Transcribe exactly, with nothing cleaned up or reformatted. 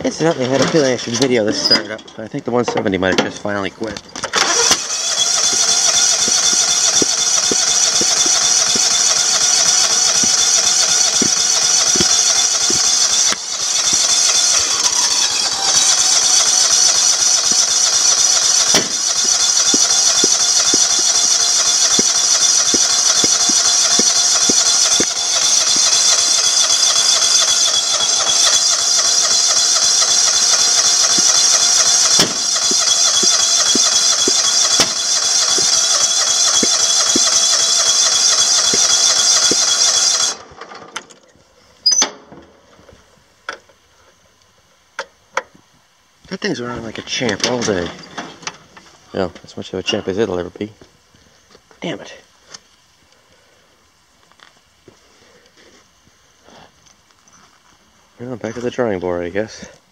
Incidentally, I had a feeling I should video this startup, but I think the one seventy might have just finally quit. That thing's running like a champ all day. Well, as much of a champ as it'll ever be. Damn it. Well, back to the drawing board, I guess.